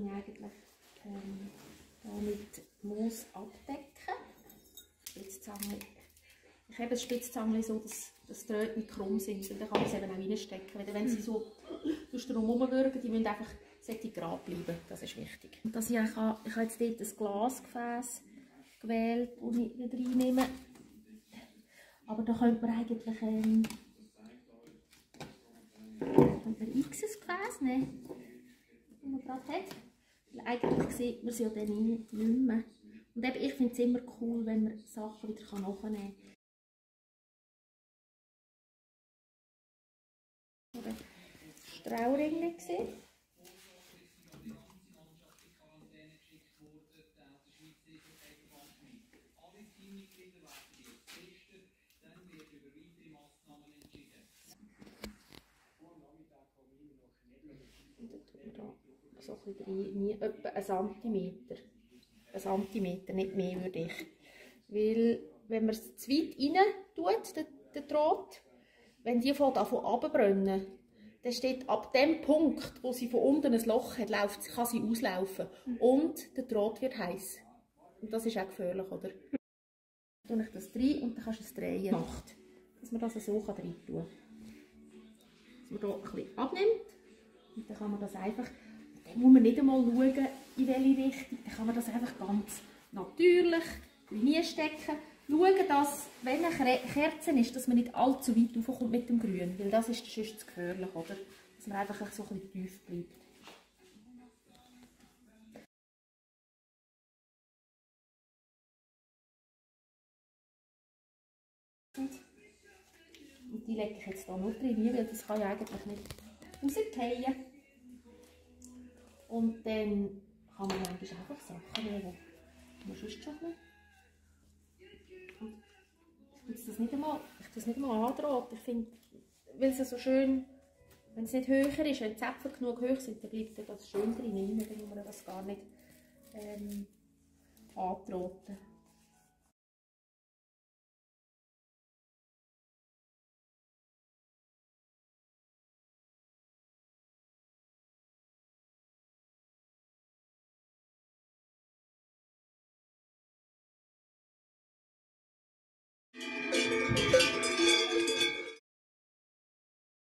ich eigentlich mit Moos abdecken. Spitzzange. Ich habe das Spitzzange so, dass die Röhren nicht krumm sind. Und dann kann man es eben auch reinstecken. Wenn sie so drumherum würgen, die müssen einfach gerade bleiben. Das ist wichtig. Und dass ich habe jetzt dort ein Glasgefäß gewählt, das ich nicht reinnehme. Aber da könnte man eigentlich ein X-Gefäß nehmen, das man gerade hat. Weil eigentlich sieht man sie ja dann nicht mehr. Und eben, ich finde es immer cool, wenn man Sachen wieder nachnehmen kann. Strauringe gesehen. So ein bisschen etwa 1 Zentimeter. 1 Zentimeter, nicht mehr würde ich. Weil, wenn man es zu weit rein tut, den Draht, wenn die von runterbrennen, dann steht ab dem Punkt, wo sie von unten ein Loch hat, kann sie auslaufen. Und der Draht wird heiß. Und das ist auch gefährlich, oder? Dann tue ich das rein und dann kannst du es drehen. Dass man das so rein tun kann. Dass man hier ein bisschen abnimmt. Und dann kann man das einfach, dann muss man nicht einmal schauen, in welche Richtung. Dann kann man das einfach ganz natürlich reinstecken. Schauen, dass, wenn eine Kerze ist, dass man nicht allzu weit raufkommt mit dem Grün. Weil das ist sonst zu gefährlich, oder? Dass man einfach so ein bisschen tief bleibt. Und die lege ich jetzt hier nur drin, weil das kann ja eigentlich nicht rausfallen. Und dann kann man manchmal einfach Sachen nehmen, die man sonst schon nicht. Ich tue das nicht einmal andraht. Ich finde, weil es so schön, wenn es nicht höher ist, wenn die Zäpfel genug hoch sind, dann bleibt das schön drin. Dann muss man das gar nicht andrahten.